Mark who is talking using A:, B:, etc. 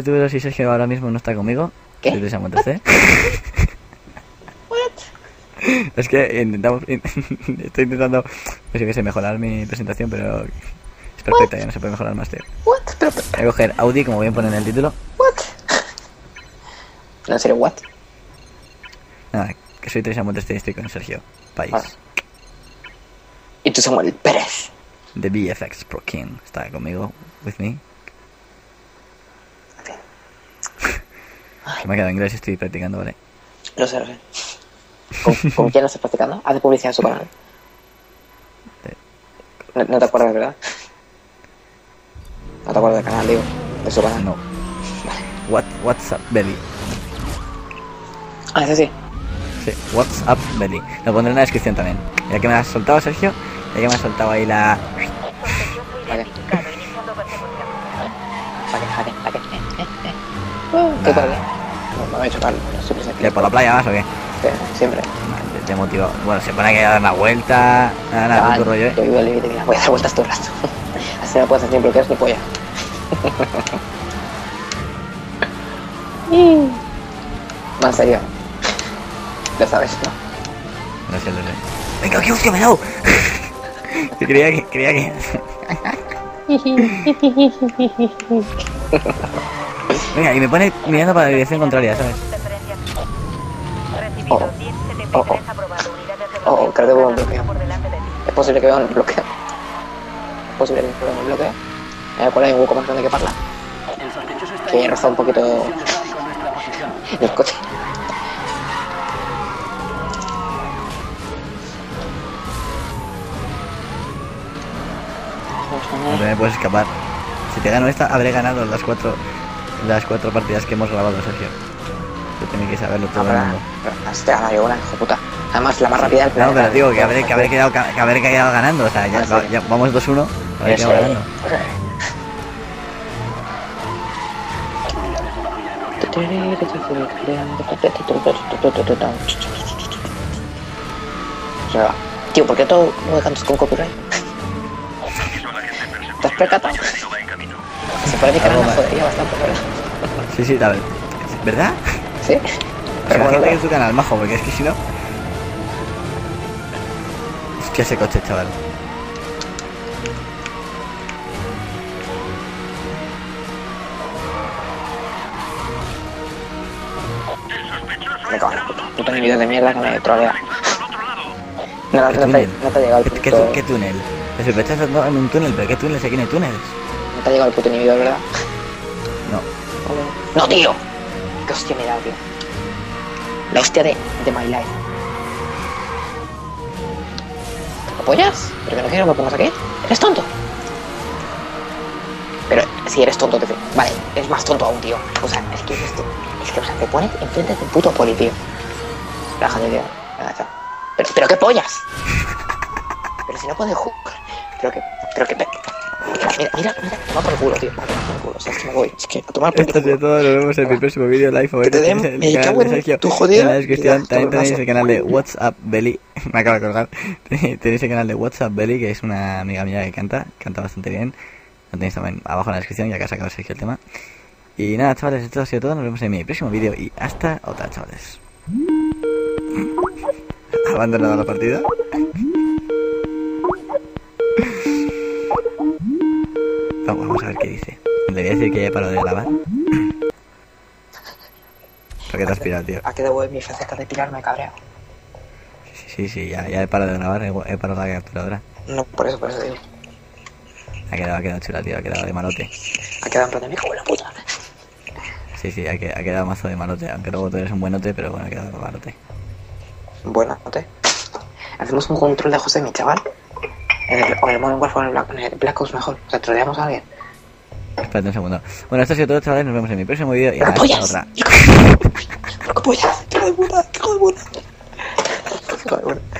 A: youtuberos y Sergio ahora mismo no está conmigo.
B: ¿Qué?
A: Soy de Samuel TC. Es que estoy intentando, pues yo que sé, mejorar mi presentación, pero es perfecta, ya no se puede mejorar más, tío.
B: What? Pero,
A: Voy a coger Audi, como bien pone en el título.
B: what? No, en serio, what?
A: Nada, que soy Samuel TC y estoy con Sergio País.
B: Ah. Y tú, Samuel Pérez.
A: The VFX Pro King está conmigo, with me. Se me ha quedado en inglés y estoy practicando, ¿vale?
B: Lo sé, lo sé. ¿Con quién lo estás practicando? Hace publicidad en su canal. No te acuerdas, ¿verdad? No te acuerdas del canal, digo. De su canal.
A: No. What's up, Belly?
B: Ah, ese sí.
A: Sí, What's up, Belly. Lo pondré en la descripción también. Ya que me has soltado, Sergio, ya que me has soltado ahí la...
B: Vale. ¿Qué por qué? No me he hecho tal. Siempre
A: ¿Qué, por la playa vas o qué?
B: Siempre.
A: Te motivo. Bueno, se pone que dar una vuelta. Nada, tu rollo,
B: Yo vivo al límite, mira, voy a dar vueltas todo el rato. Así no puedes hacer ni bloqueos ni polla. No, en serio. Lo sabes, ¿no?
A: No sé. Venga, qué hostia me he dado. creía que... Venga, y me pone mirando para la dirección contraria, ¿sabes?
B: Creo que veo un bloqueo. Es posible que vea un bloqueo. Es posible que vea un bloqueo. Por ahí un hueco más grande que parla. Que he rozado un poquito el coche.
A: No te me puedes escapar. Si te gano esta, habré ganado las cuatro partidas que hemos grabado, Sergio. Tú tienes que saberlo todo el mundo.
B: Has te ganado yo una, hijo puta. Además, la más rápida del planeta.
A: No, pero digo que habré quedado ganando. O sea, ya vamos 2-1. Habré quedado ganando.
B: Tío, ¿por qué todo lo cantas con copyright? ¿Te has percatado? Se parece que era una jodería bastante, ¿verdad?
A: Sí, tal vez. ¿Verdad?
B: Sí.
A: Pero bueno, en tu canal, majo, porque es que si no... Hostia, ese coche, chaval.
B: Me cago en la puta. Puto vídeo de mierda que me trolea. No te ha llegado el puto...
A: ¿Qué túnel? El sospechoso anda en un túnel, pero ¿qué túnel? Aquí no hay túneles.
B: No te ha llegado el puto vídeo, ¿verdad?
A: No.
B: ¡No, tío! ¡Qué hostia me he dado, tío! La hostia de My Life. ¿Me apoyas? ¿Pero que no quiero que me pongas aquí? ¿Eres tonto? Pero si eres tonto, te... Vale, es más tonto aún, tío. O sea, es que es esto. Es que, o sea, te pones enfrente del puto poli, tío. Relájate, tío. Venga, chao. ¿Pero qué pollas? Pero si no puedes jugar. Pero que... Mira, toma por el culo, tío. Toma por el culo, o sea, es que me voy. Es que a tomar por el culo.
A: Esto es todo, nos vemos en mi próximo vídeo live.
B: Que te den, me cago en tu jodido.
A: En la descripción también tenéis el canal de What's Up Belly. Me acabo de colgar. Tenéis el canal de What's Up Belly, que es una amiga mía que canta bastante bien. Lo tenéis también abajo en la descripción, ya que ha sacado Sergio el tema. Y nada, chavales, esto ha sido todo. Nos vemos en mi próximo vídeo y hasta otra, chavales. Abandonado la partida. Vamos a ver qué dice. Le voy a decir que ya paró de grabar. ¿Por qué te has pirado, tío?
B: ¿A qué debo de mi faceta de pirarme, cabreo?
A: Sí, ya he parado de grabar, he parado la capturadora.
B: No, por eso digo.
A: Ha quedado chula, tío, ha quedado de malote.
B: Ha quedado en plan de mi buena puta.
A: Sí, ha quedado mazo de malote, aunque luego tú eres un buenote, pero bueno, ha quedado de malote.
B: Bueno, ¿no te? Hacemos un control de José, mi chaval. O el Modern Warfare en el Black Ops mejor. O sea, troleamos a alguien.
A: Espérate un segundo. Bueno, esto ha sido todo, chavales. Nos vemos en mi próximo vídeo y hasta otra.
B: ¡Qué pollas! ¡Qué hijo de puta! ¡Qué hijo de puta!